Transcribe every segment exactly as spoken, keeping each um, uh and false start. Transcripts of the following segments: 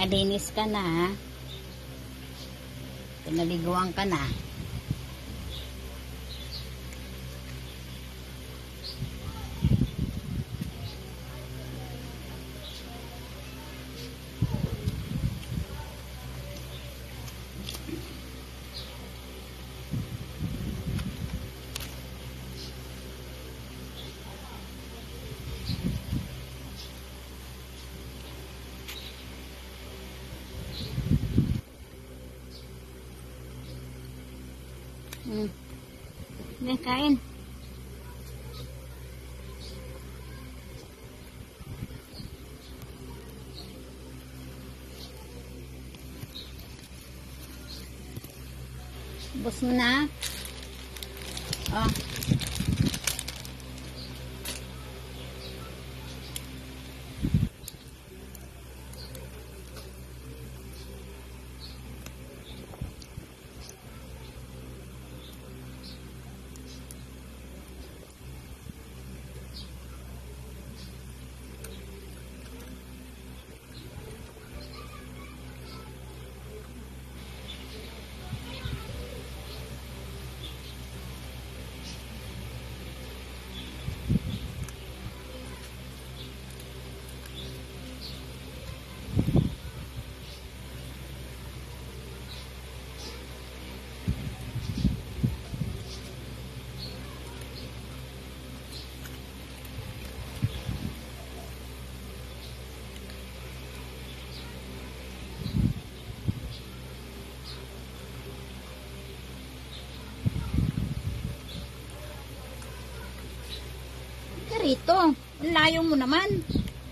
Malinis ka na, ha? Pinaliguan ka na. Hmm. Hindi, kain. Bus mo na. Oh. Rito, ang layo mo naman.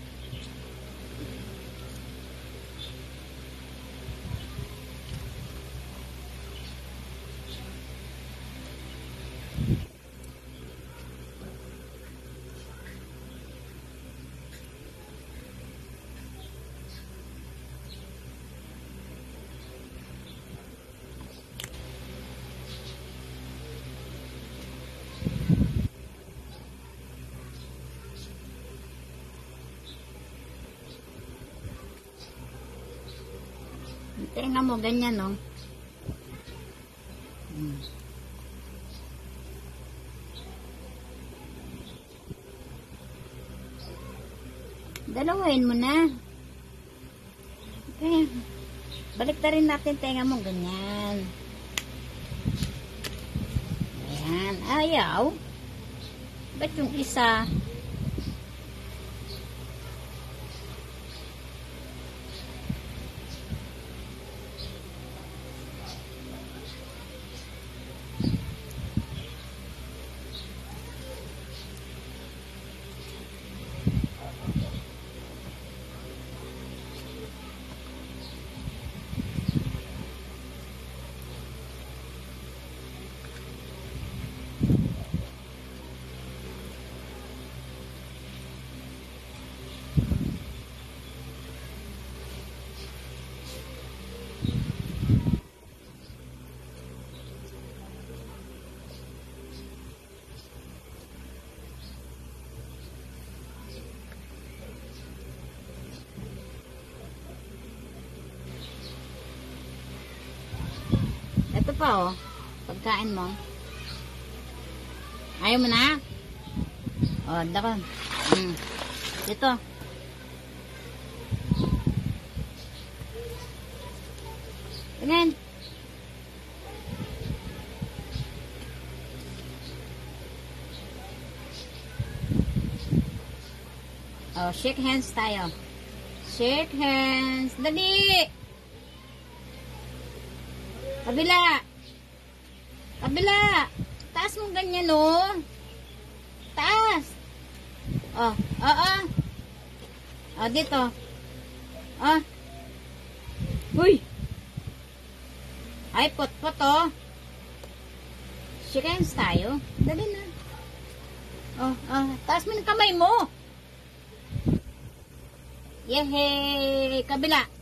Tingnan mo, ganyan, no? Hmm. Dalawain mo na. Okay. Balik na rin natin, tingnan mo, ganyan. Ayan. Ayaw. Ba't yung isa? Ito pa, oh. Pagkain mo. Ayaw mo na? Oh, dako. Hmm. Ito. Tingnan. Oh, shake hands tayo. Shake hands. Dali! Kabila. Kabila. Taas mo ganyan, no? Taas. Oh, oh, oh. Oh, dito. Oh. Uy. Ay, pot-pot, oh. Shake hands tayo. Dali na. Oh, oh. Taas mo ng kamay mo. Yehey. Kabila.